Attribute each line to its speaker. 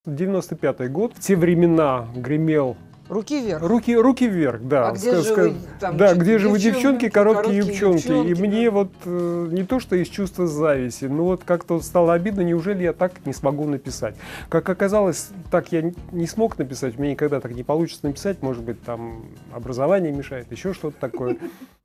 Speaker 1: 95-й год, в те времена гремел
Speaker 2: Руки вверх.
Speaker 1: руки вверх, да.
Speaker 2: А где же вы, там,
Speaker 1: да, где же вы, девчонки, короткие
Speaker 2: юбчонки,
Speaker 1: юбчонки. И мне
Speaker 2: да.
Speaker 1: вот не то, что из чувства зависти, но вот как-то вот стало обидно, неужели я так не смогу написать. Как оказалось, так я не смог написать, у меня никогда так не получится написать, может быть, там образование мешает, еще что-то такое.